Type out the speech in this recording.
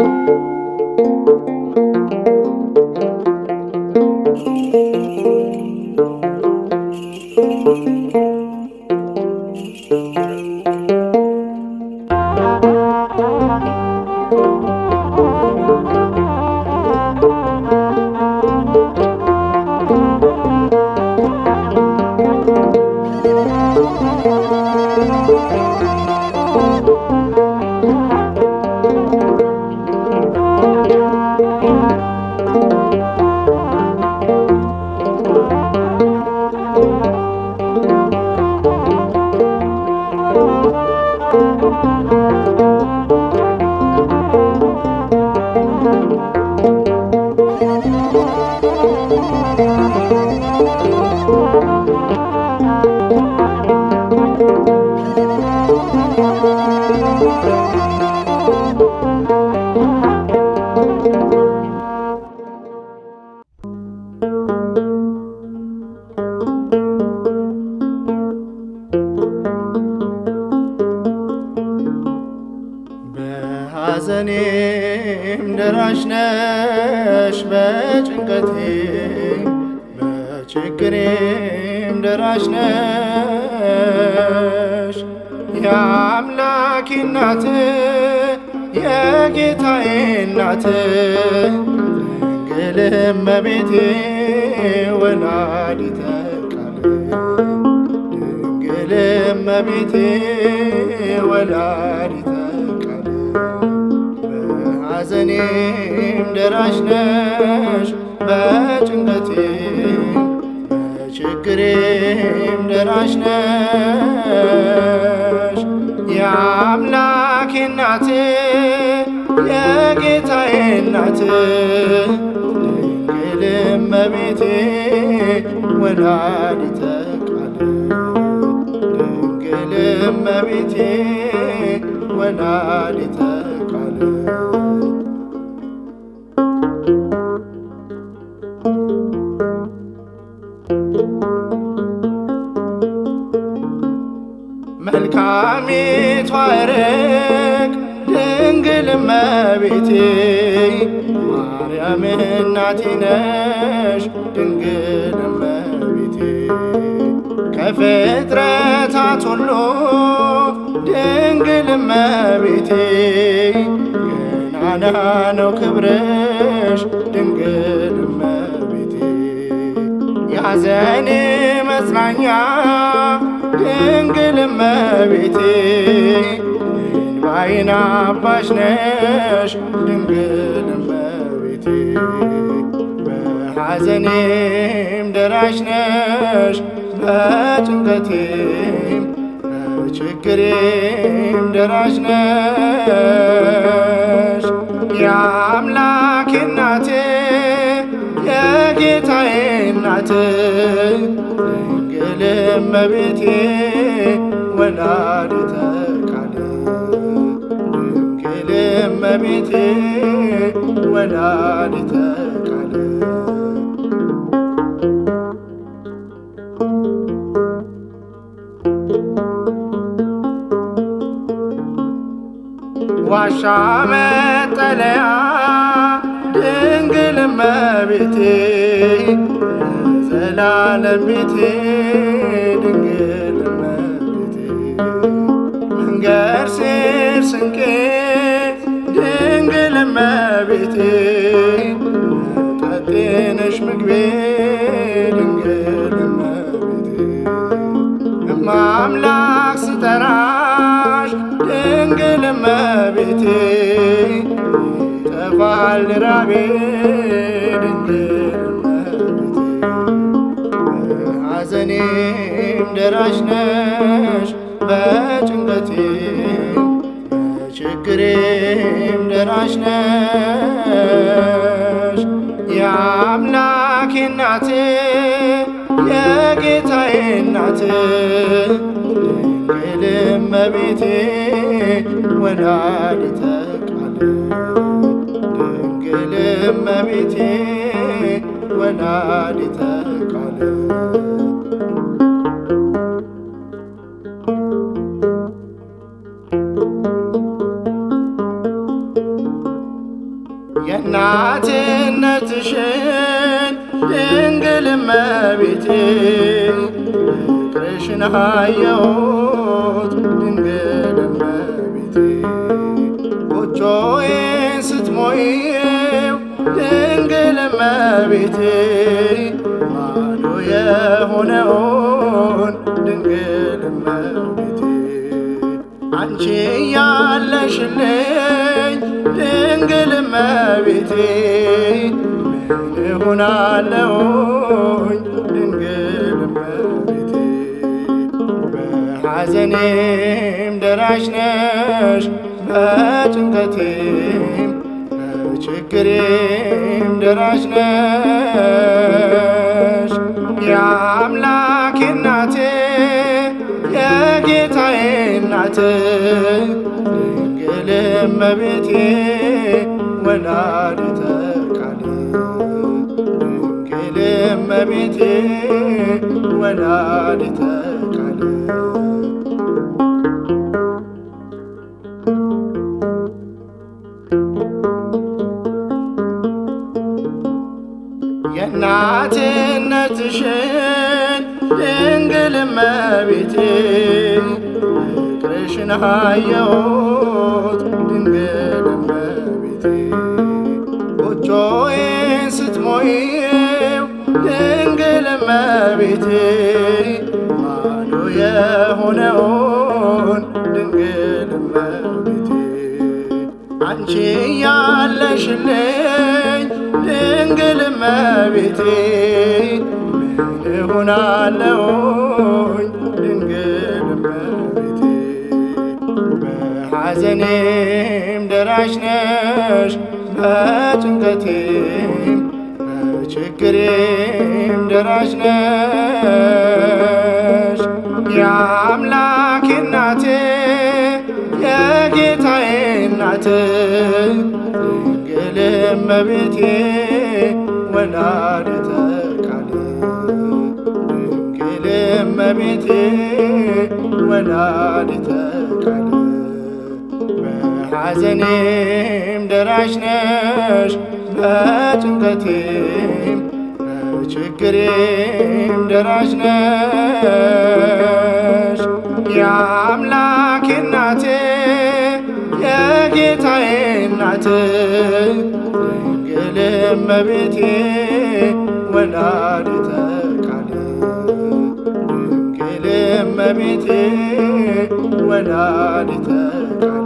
በሐዘኔም ደራሽ ነሽ በጭንቀቴም በችግሬም ደራሽ ነሽ የአምላኬ እናት የጌታዬ እናት ድንግል እመቤቴ ወላዲተ ቃል ድንግል እመቤቴ ወላዲተ ቃል በሐዘኔም ደራሽ ነሽ በጭንቀቴም በችግሬም ደራሽ ነሽ የአምላኬ እናት የጌታዬ እናት ድንግል እመቤቴ ወላዲተ ቃል ድንግል እመቤቴ ወላዲተ ቃል መልካሚቷ ርቅ ድንግል እመቤቴ ማርያም እናቴ ነሽ ድንግል እመቤቴ ከፍጥረታት ሁሉ ድንግል እመቤቴ ገናና ነው ክብርሽ ድንግል እመቤቴ ያዘኔ መጽናኛ ድንግል እመቤቴ እንባዬን አባሽ ነሽ ድንግል እመቤቴ በሐዘኔም ደራሽ ነሽ በጭንቀቴም በችግሬም ደራሽ ነሽ የአምላኬ እናት የጌታዬ እናት ድንግል እመቤቴ ወላዲተ ቃል ድንግል እመቤቴ ወላዲተ ቃል ዋሻ መጠለያ ድንግል እመቤቴ ዘላለም ቤቴ ድንግል እመቤቴ መንገድ ስር ስንቄ ድንግል እመቤቴ መጠጤ ነሽ ምግቤ ድንግል እመቤቴ እማምላክ ስጠራሽ ድንግል እመቤቴ ይጠፋል ራቤ ድንግል እመቤቴ በሐዘኔም ደራሽ ነሽ በጭንቀቴም በችግሬም ደራሽ ነሽ የአምላኬ እናት የጌታዬ እናት ድንግል እመቤቴ ወላዲተ ቃል ድንግል እመቤቴ ወላዲተ ቃል ፍቅርሽን አየሁት ድንግል እመቤቴ ጎጆዬን ስትሞይው ድንግል እመቤቴ ማዶ የሆነውን ድንግል እመቤቴ አንቺ ያለሽልኝ ድንግል እመቤቴ ምን እሆናለሁኝ ድንግል እመቤቴ በሐዘኔም ደራሽ ነሽ በጭንቀቴም በችግሬም ደራሽ ነሽ የአምላኬ እናቴ የጌታዬ እናት ድንግል እመቤቴ ወላዲተ ቃል ድንግል እመቤቴ ወላዲተ ቃል የእናትነትሽን ድንግል እመቤቴ ፍቅርሽን አየሁት ድንግል እመቤቴ ጎጆዬን ስትሞይው ድንግል እመቤቴ ማዶ የሆነውን ድንግል እመቤቴ አንቺ ያለሽልኝ ድንግል እመቤቴ ምን እሆናለሁኝ ድንግል እመቤቴ በሐዘኔም ደራሽ ነሽ በጭንቀቴም በችግሬም ደራሽ ነሽ የአምላኬ እናቴ የጌታዬ እናት ድንግል እመቤቴ ወላዲተ ቃል ድንግል እመቤቴ ወላዲተ ቃል በሐዘኔም ደራሽ ነሽ በጭንቀቴም በችግሬም ደራሽ ነሽ የአምላኬ እናቴ የጌታዬ እናት ድንግል እመቤቴ ወላዲተ ቃል ድንግል እመቤቴ ወላዲተ ቃል